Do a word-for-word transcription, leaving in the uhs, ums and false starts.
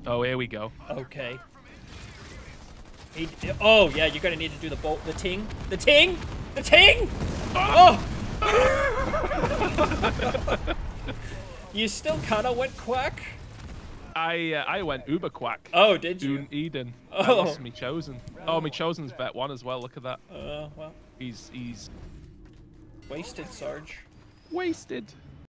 Oh, here we go. Okay. He, oh, yeah, you're gonna need to do the bolt. The ting. The ting! The ting! Oh! You still kind of went quack? I uh, I went uber quack. Oh, did you? Dune Eden. Oh. I lost me chosen. Oh, me chosen's vet one as well. Look at that. Uh, well. He's he's Wasted, Sarge. wasted.